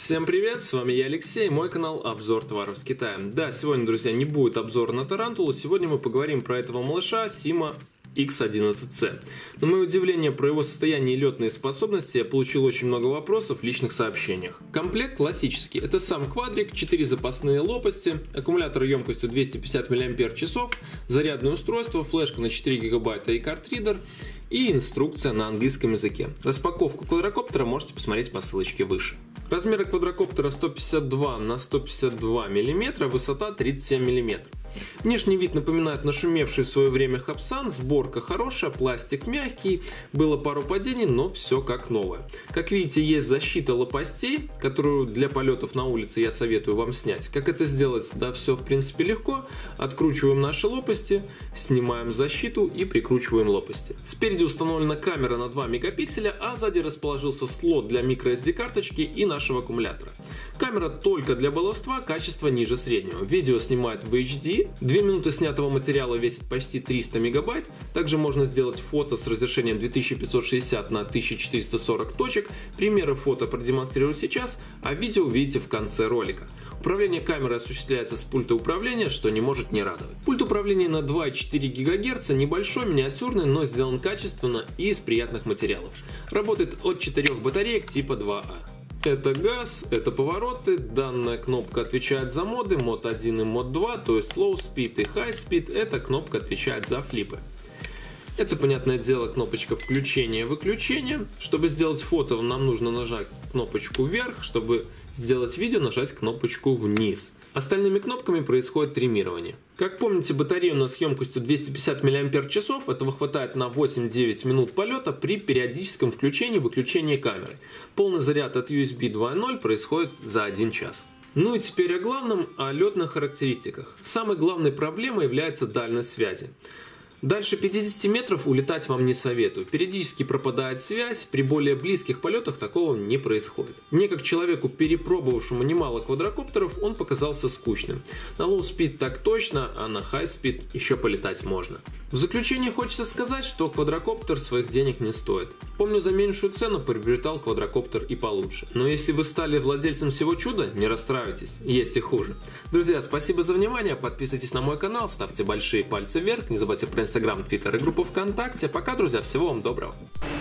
Всем привет, с вами я, Алексей, мой канал Обзор товаров с Китая. Да, сегодня, друзья, не будет обзора на тарантулу, сегодня мы поговорим про этого малыша Sima X11C. На мое удивление, про его состояние и летные способности я получил очень много вопросов в личных сообщениях. Комплект классический, это сам квадрик, 4 запасные лопасти, аккумулятор емкостью 250 мАч, зарядное устройство, флешка на 4 ГБ и картридер, и инструкция на английском языке. Распаковку квадрокоптера можете посмотреть по ссылочке выше. Размеры квадрокоптера 152 на 152 мм, высота 37 мм. Внешний вид напоминает нашумевший в свое время Хапсан, сборка хорошая, пластик мягкий, было пару падений, но все как новое. Как видите, есть защита лопастей, которую для полетов на улице я советую вам снять. Как это сделать? Да, все в принципе легко. Откручиваем наши лопасти, снимаем защиту и прикручиваем лопасти. Спереди установлена камера на 2 мегапикселя, а сзади расположился слот для microSD карточки и нашего аккумулятора. Камера только для баловства, качество ниже среднего. Видео снимает в HD, 2 минуты снятого материала весит почти 300 мегабайт. Также можно сделать фото с разрешением 2560 на 1440 точек. Примеры фото продемонстрирую сейчас, а видео увидите в конце ролика. Управление камерой осуществляется с пульта управления, что не может не радовать. Пульт управления на 2,4 ГГц, небольшой, миниатюрный, но сделан качественно и из приятных материалов. Работает от 4 батареек типа 2А. Это газ, это повороты, данная кнопка отвечает за моды, мод 1 и мод 2, то есть low speed и high speed, эта кнопка отвечает за флипы. Это, понятное дело, кнопочка включения-выключения. Чтобы сделать фото, нам нужно нажать кнопочку вверх, чтобы сделать видео, нажать кнопочку вниз. Остальными кнопками происходит триммирование. Как помните, батарея у нас с емкостью 250 мАч, этого хватает на 8-9 минут полета при периодическом включении-выключении камеры. Полный заряд от USB 2.0 происходит за 1 час. Ну и теперь о главном, о летных характеристиках. Самой главной проблемой является дальность связи. Дальше 50 метров улетать вам не советую. Периодически пропадает связь, при более близких полетах такого не происходит. Мне, как человеку, перепробовавшему немало квадрокоптеров, он показался скучным. На low speed так точно, а на high speed еще полетать можно. В заключение хочется сказать, что квадрокоптер своих денег не стоит. Помню, за меньшую цену приобретал квадрокоптер и получше. Но если вы стали владельцем всего чуда, не расстраивайтесь, есть и хуже. Друзья, спасибо за внимание, подписывайтесь на мой канал, ставьте большие пальцы вверх, не забывайте про Инстаграм, Твиттер и группу ВКонтакте. Пока, друзья, всего вам доброго.